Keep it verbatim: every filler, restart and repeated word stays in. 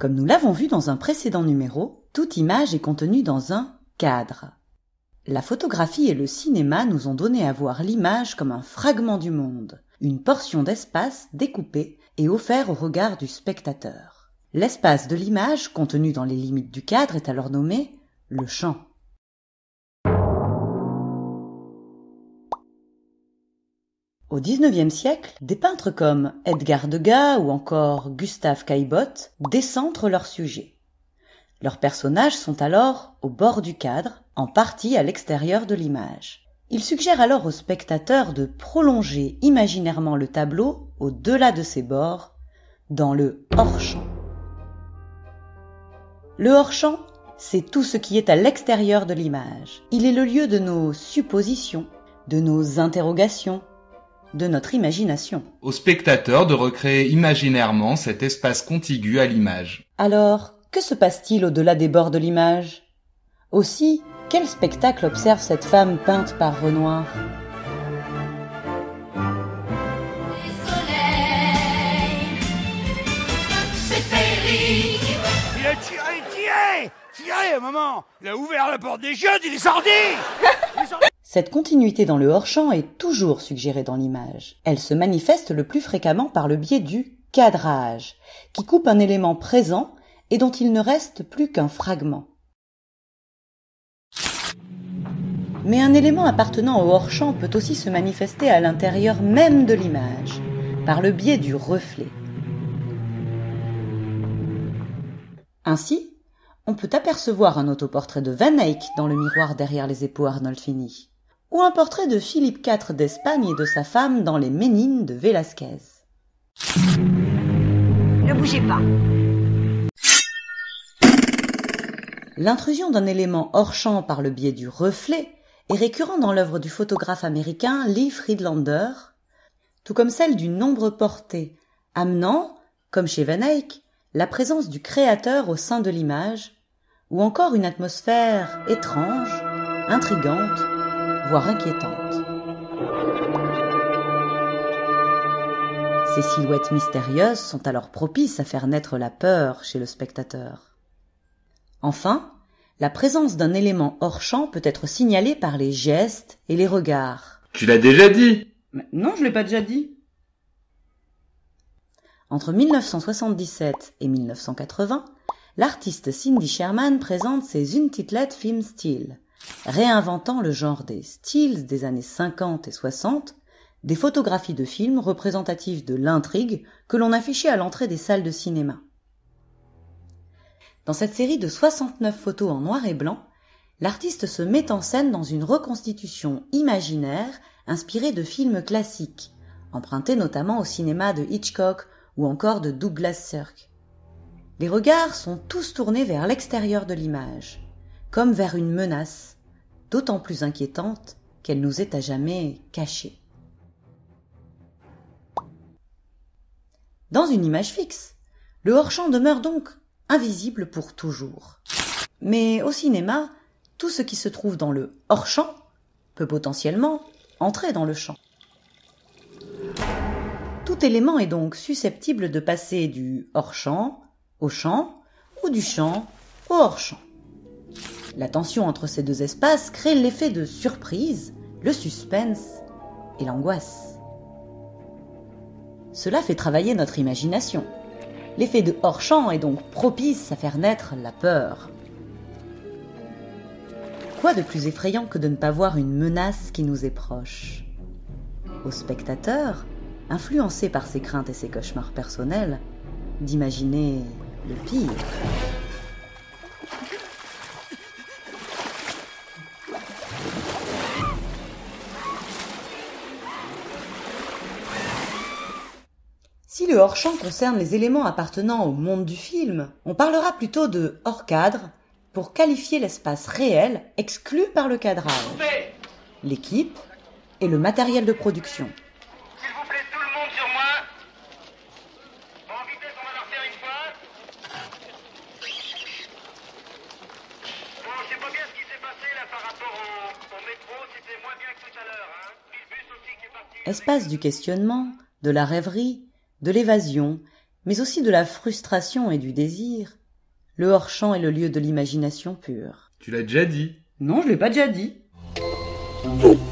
Comme nous l'avons vu dans un précédent numéro, toute image est contenue dans un cadre. La photographie et le cinéma nous ont donné à voir l'image comme un fragment du monde, une portion d'espace découpée et offert au regard du spectateur. L'espace de l'image, contenu dans les limites du cadre, est alors nommé le champ. Au dix-neuvième siècle, des peintres comme Edgar Degas ou encore Gustave Caillebotte décentrent leur sujet. Leurs personnages sont alors au bord du cadre, en partie à l'extérieur de l'image. Ils suggèrent alors au spectateur de prolonger imaginairement le tableau au-delà de ses bords, dans le hors-champ. Le hors-champ, c'est tout ce qui est à l'extérieur de l'image. Il est le lieu de nos suppositions, de nos interrogations, de notre imagination. Au spectateur de recréer imaginairement cet espace contigu à l'image. Alors, que se passe-t-il au-delà des bords de l'image? Aussi, quel spectacle observe cette femme peinte par Renoir? Il a tiré, tiré Tiré, maman. Il a ouvert la porte des chiottes, il est sorti, il est sorti. Cette continuité dans le hors-champ est toujours suggérée dans l'image. Elle se manifeste le plus fréquemment par le biais du cadrage, qui coupe un élément présent et dont il ne reste plus qu'un fragment. Mais un élément appartenant au hors-champ peut aussi se manifester à l'intérieur même de l'image, par le biais du reflet. Ainsi, on peut apercevoir un autoportrait de Van Eyck dans le miroir derrière les époux Arnolfini, ou un portrait de Philippe quatre d'Espagne et de sa femme dans les Ménines de Velázquez. Ne bougez pas. L'intrusion d'un élément hors-champ par le biais du reflet est récurrent dans l'œuvre du photographe américain Lee Friedlander, tout comme celle du nombre porté, amenant, comme chez Van Eyck, la présence du créateur au sein de l'image, ou encore une atmosphère étrange, intrigante, voire inquiétante. Ces silhouettes mystérieuses sont alors propices à faire naître la peur chez le spectateur. Enfin, la présence d'un élément hors-champ peut être signalée par les gestes et les regards. Tu l'as déjà dit? Mais non, je l'ai pas déjà dit. Entre mille neuf cent soixante-dix-sept et mille neuf cent quatre-vingts, l'artiste Cindy Sherman présente ses Untiteled Film Stills, réinventant le genre des stills des années cinquante et soixante, des photographies de films représentatives de l'intrigue que l'on affichait à l'entrée des salles de cinéma. Dans cette série de soixante-neuf photos en noir et blanc, l'artiste se met en scène dans une reconstitution imaginaire inspirée de films classiques, empruntés notamment au cinéma de Hitchcock ou encore de Douglas Sirk. Les regards sont tous tournés vers l'extérieur de l'image, comme vers une menace, d'autant plus inquiétante qu'elle nous est à jamais cachée. Dans une image fixe, le hors-champ demeure donc invisible pour toujours. Mais au cinéma, tout ce qui se trouve dans le hors-champ peut potentiellement entrer dans le champ. Tout élément est donc susceptible de passer du hors-champ au champ ou du champ au hors-champ. La tension entre ces deux espaces crée l'effet de surprise, le suspense et l'angoisse. Cela fait travailler notre imagination. L'effet de hors-champ est donc propice à faire naître la peur. Quoi de plus effrayant que de ne pas voir une menace qui nous est proche? Au spectateur, influencé par ses craintes et ses cauchemars personnels, d'imaginer le pire. Si le hors-champ concerne les éléments appartenant au monde du film, on parlera plutôt de hors-cadre pour qualifier l'espace réel exclu par le cadrage, l'équipe et le matériel de production. S'il vous plaît, tout le monde sur moi. En vitesse, on va leur faire une fois. Bon, je sais pas bien ce qui s'est passé là par rapport au, au métro, c'était moins bien que tout à l'heure, hein. Puis le bus aussi qui est parti. Espace du questionnement, de la rêverie, de l'évasion mais aussi de la frustration et du désir, le hors-champ est le lieu de l'imagination pure. Tu l'as déjà dit. Non, je l'ai pas déjà dit.